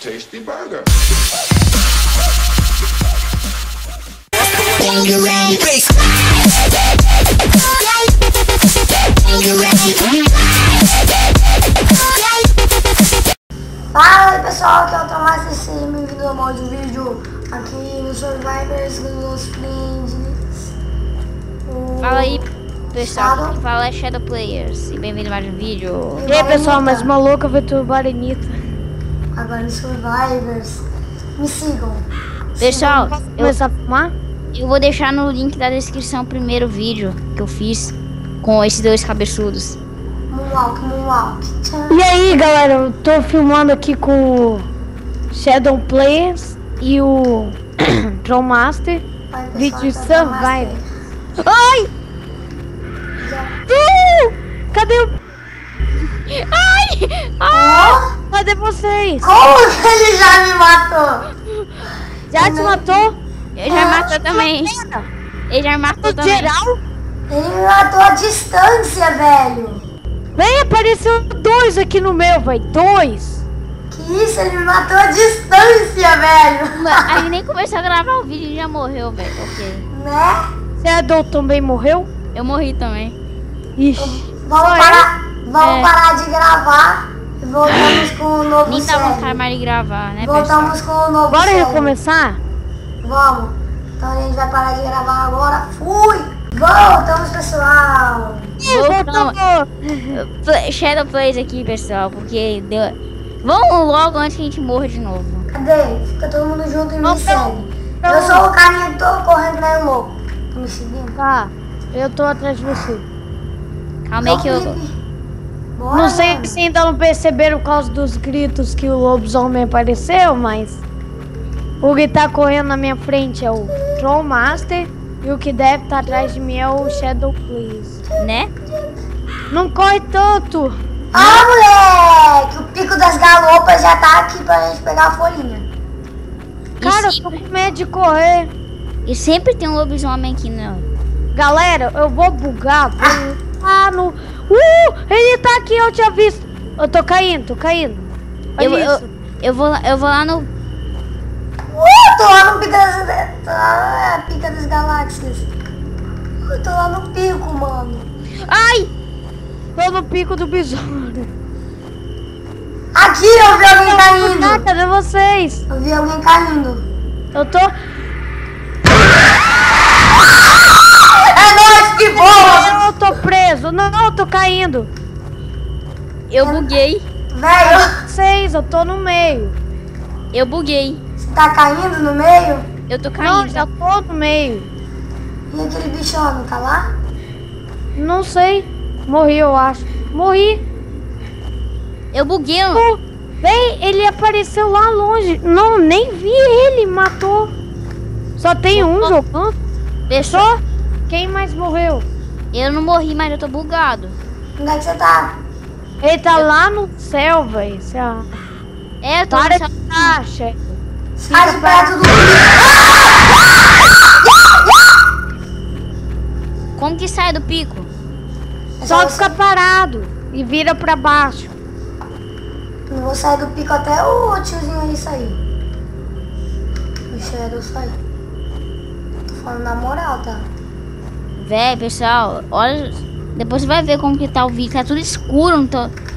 Tasty burger. Fala aí pessoal, aqui é o Tomás e seja bem-vindo a mais um vídeo aqui no Survivors dos Friends. Fala aí pessoal, aqui fala Shadow Players e bem-vindo a mais um vídeo. E aí pessoal, mais uma louca VTuber Anitta. Agora no Survivors, me sigam. Pessoal, Começar a filmar? eu vou deixar no link da descrição o primeiro vídeo que eu fiz com esses dois cabeçudos. Moonwalk. E aí galera, eu tô filmando aqui com o Shadow Players e o Troll Master. Vai, pessoal, Vídeo tá Survivor. Master. Ai! Cadê o... Oh, Cadê vocês? como que ele já me matou? Já te matou? Ele já matou também. Ele já matou também. Geral? Ele me matou à distância, velho. Vem, apareceu dois aqui no meu, velho. Dois. Que isso, ele me matou à distância, velho. Aí nem começou a gravar o vídeo e já morreu, velho. Ok. Né? Shadow também morreu? Eu morri também. Ixi. Vamos parar de gravar e voltamos com o novo Nem dá vontade série. mais de gravar, né, Voltamos pessoal? com o novo Bora série. recomeçar? Vamos. Então a gente vai parar de gravar agora. Fui! Voltamos, pessoal. Voltamos. Shadow Plays aqui, pessoal, porque deu... Vamos logo antes que a gente morra de novo. Cadê? Fica todo mundo junto e me Não, segue. não. Eu sou o carinha que tô correndo que nem um louco. Tá me seguindo? Tá, eu tô atrás de você. Calma aí que eu... Bora, Não sei mano. se ainda não perceberam por causa dos gritos que o lobisomem apareceu, mas o que tá correndo na minha frente é o Troll Master e o que deve estar atrás de mim é o Shadow Please. Né? Não corre tanto! Ah, moleque! O pico das galopas já tá aqui pra gente pegar a folhinha. Cara, eu tô com medo de correr. E sempre tem um lobisomem aqui, não. Galera, eu vou bugar. Ah, no... Ele tá aqui, eu tinha visto. Eu tô caindo, Olha isso. Eu vou lá no... Tô lá no pico pica das galáxias. Eu tô lá no pico, mano. Ai! Tô no pico do besouro. Aqui eu vi alguém caindo. Ah, cadê vocês? Eu vi alguém caindo. Eu tô... É nóis que voa! Eu tô preso. Não, eu tô caindo. Eu buguei. Velho, Vocês, eu tô no meio. Eu buguei. você tá caindo no meio? Eu tô Não, caindo. já tô no meio. E aquele bichão não tá lá? Não sei. Morri, eu acho. Morri. Eu buguei. Vem, ele apareceu lá longe. Não, nem vi ele, matou. Só tem um jogando. Pessoal, Quem mais morreu? eu não morri, mas eu tô bugado. Onde é que você tá? Ele tá lá no céu, velho. É, eu tô Para no de taxa. Sai de perto do Como que sai do pico? Só fica parado e vira pra baixo. Não vou sair do pico até o tiozinho ali sair. O Shadow sair. Tô falando na moral, tá? Véi, pessoal, olha... Depois você vai ver como que tá o vídeo. Tá tudo escuro, não tô...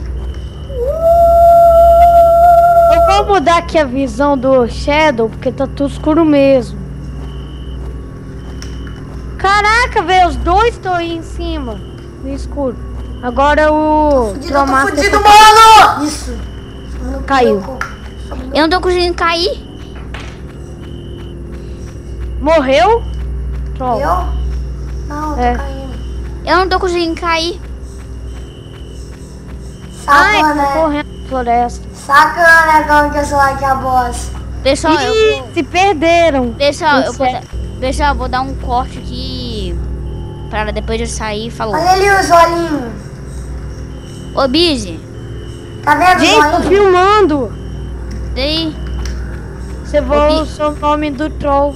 Eu vou mudar aqui a visão do Shadow, porque tá tudo escuro mesmo. Caraca, velho, os dois estão aí em cima, no escuro. Agora o Fudido, Troll tô Master fudido, mano! Isso. Não Caiu. Eu não tô conseguindo cair. morreu. Troll. Eu? Não, eu tô É. caindo. Eu não tô conseguindo cair. Ai, Sacana, tá correndo na floresta. Sacana, como que eu sou aqui a boss. Pessoal, Ih, se perderam. Pessoal, eu vou, Certo. pessoal, eu vou dar um corte aqui para depois eu sair. Falou. Olha ali os olhinhos. Ô, Busy, Tá vendo os Gente, tô olhinhos? filmando. daí. Você falou o seu nome do troll.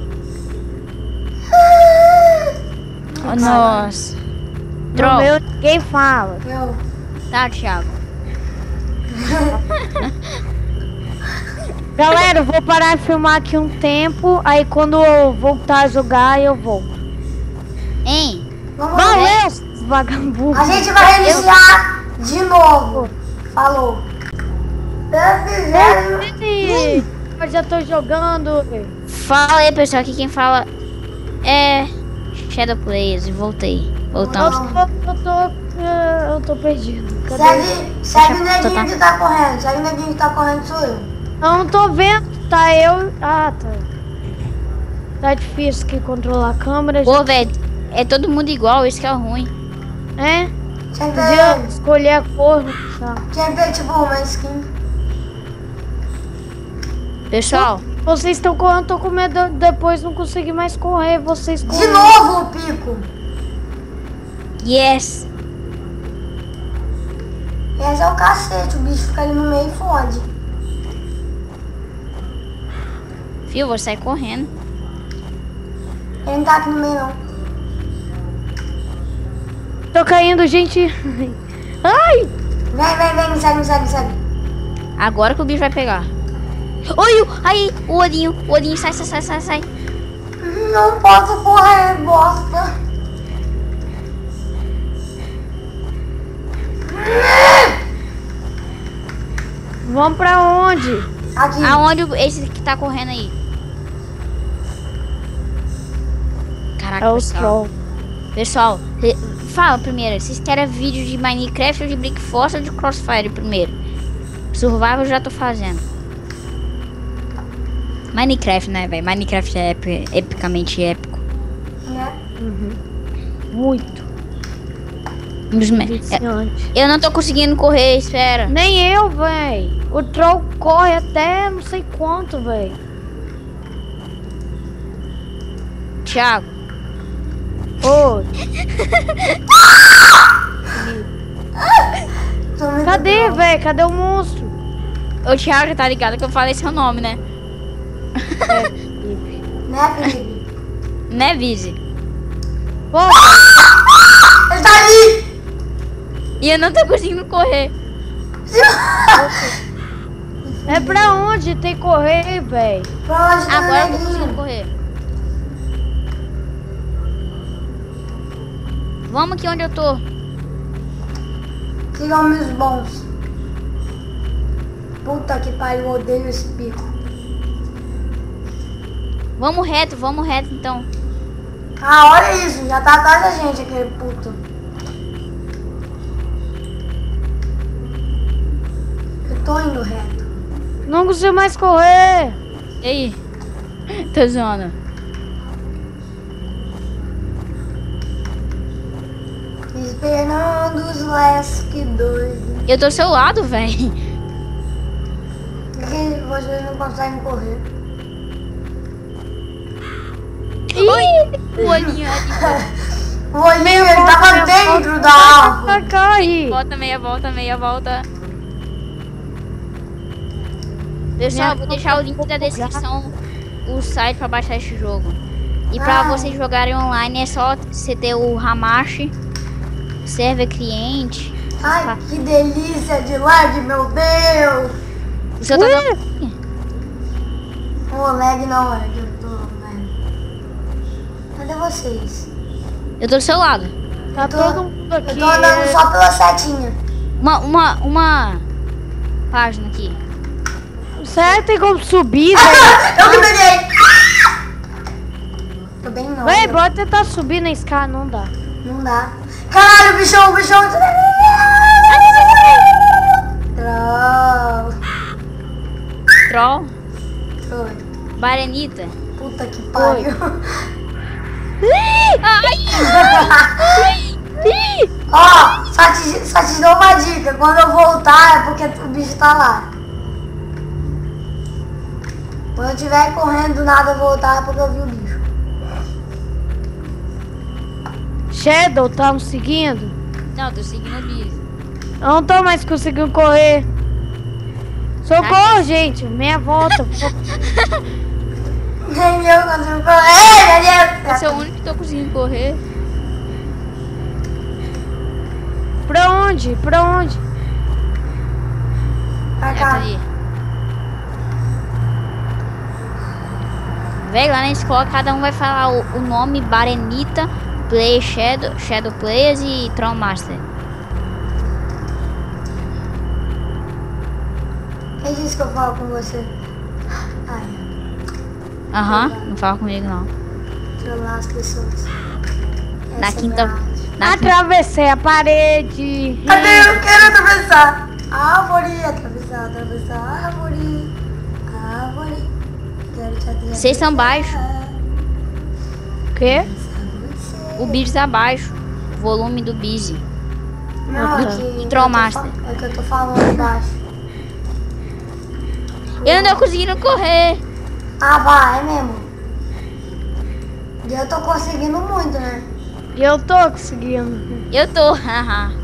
Oh, nossa. No Troll. meu ninguém fala. Eu. Tá, Thiago. Galera, eu vou parar de filmar aqui um tempo. Aí quando eu voltar a jogar, eu volto. Hein? Vamos ver. Valeu, seus vagabundos. A gente vai reiniciar de novo. Falou. Ih, eu já tô jogando. Fala aí, pessoal. Aqui quem fala é Shadow Players. E voltei. Voltamos. Eu tô perdido. Cadê? Segue o neguinho que tá correndo. Segue o neguinho que tá correndo, sou eu. Eu não tô vendo. Tá eu. Ah, tá. Tá difícil aqui controlar a câmera. Pô, velho. É todo mundo igual. Isso que é ruim. É? Tinha que Podia ter, escolher a cor. Tá. tinha que ter tipo uma skin. Pessoal. Vocês estão correndo, eu tô com medo de depois não conseguir mais correr. Vocês De correm. novo o pico. Yes. Esse é o cacete. O bicho fica ali no meio e fode. Fio, vou sair correndo. Ele não tá aqui no meio, não. Tô caindo, gente. Ai! Vem, me segue. Agora que o bicho vai pegar. Oi, aí, o olhinho, sai. Não posso correr, bosta. Vamos pra onde? Aqui. Aonde esse que tá correndo aí? Caraca, É o pessoal. troll. Pessoal, fala primeiro, vocês querem vídeo de Minecraft ou de Brick Force ou de Crossfire primeiro? Survival eu já tô fazendo. Minecraft, né, velho? Minecraft é epicamente épico. Né? Muito Um dos me- viciante. Eu não tô conseguindo correr, espera. Nem eu, véi. O troll corre até não sei quanto, véi. Thiago, Ô, Tô muito cadê, bom. véi? Cadê o monstro? o Thiago tá ligado que eu falei seu nome, né? Né, Felipe? Né, Vise? Pô, Ele tá ali! E eu não tô conseguindo correr. é pra onde tem que correr, véi? Pra onde tá o Agora eu tô conseguindo neguinho? correr. Vamos aqui onde eu tô. Sigam meus bons. Puta que pariu, eu odeio esse pico. Vamos reto então. Ah, olha isso, já tá atrás da gente aquele puto. Eu tô indo reto. Não consigo mais correr. E aí? Tô zoando. Esperando os Lesk doido. Eu tô do seu lado, velho. Por que vocês não conseguem correr? Oi! O olhinho ali. O olhinho, ele tava dentro da árvore. Corre. Meia volta. Pessoal, vou deixar o link da descrição, o site pra baixar esse jogo. E pra vocês jogarem online é só você ter o Hamashi, server cliente. Ai, que delícia de lag, meu Deus. O seu tá dando... Ô, lag não, lag, eu tô, velho. Cadê vocês? Eu tô do seu lado. Tá Eu tô- todo mundo aqui. Eu tô andando só pela setinha. Uma página aqui. Certo, tem como subir, véi. Eu que peguei! Tô bem não. Véi, meu. bora tentar subir na escada, não dá. Não dá. Caralho, o bichão. Troll. Foi. Barenita. Puta que pariu. Ó, só te dou uma dica. Quando eu voltar é porque o bicho tá lá. Quando eu estiver correndo do nada eu voltar é porque eu vi o bicho. Shadow, tá nos seguindo? Não, tô seguindo o bicho. Eu não tô mais conseguindo correr. Socorro, gente. Meia volta. Nem eu consigo correr. Ei, meu Eu sou o Deus. único que tô conseguindo correr. Pra onde? Pra onde? Pra É cá. ali. Velho, lá na escola cada um vai falar o nome Barenita, Play Shadow Players e Tron Master. Quem disse que eu falo com você? Ai, Aham, não fala comigo não. trollar as pessoas. Na Essa é quinta. minha arte. Na quinta. Atravessei a parede. Cadê? Eu quero atravessar. Árvore, atravessar a árvore. Árvore. Quero te atravessar. Vocês são baixos. O quê? O Busy tá baixo. O volume do Busy. Não, é Do que Troll Master. É que eu tô falando baixo. Eu não tô conseguindo correr. Ah, vai, é mesmo. E eu tô conseguindo muito, né? E eu tô conseguindo. Eu tô, haha.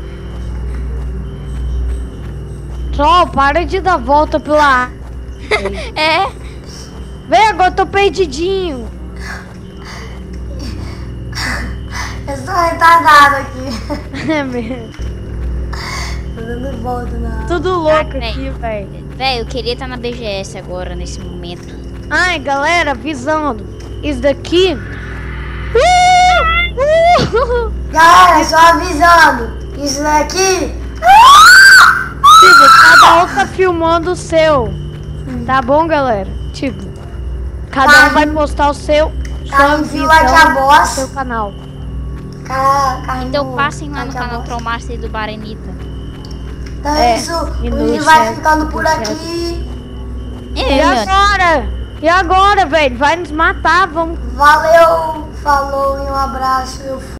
Troll, para de dar volta pela... É. Vem, agora eu tô perdidinho. Eu sou retardado aqui. É mesmo. Tô dando volta na... Tudo louco Ah, aqui, velho. Velho, eu queria estar na BGS agora, nesse momento. Ai, galera, avisando. Isso daqui... Galera, só avisando. Isso daqui... Tipo, cada um tá filmando o seu. Tá bom, galera? Tipo, cada um vai postar o seu... sua Carlinho visão like a no boss. seu canal. Então passem lá no canal Tron Master do Barenita. Então É, é isso. e O no vídeo vai chat, ficando por no chat. aqui. E É, meu. agora? E agora, velho? Vai nos matar, vamos... Valeu, falou e um abraço. Eu fui.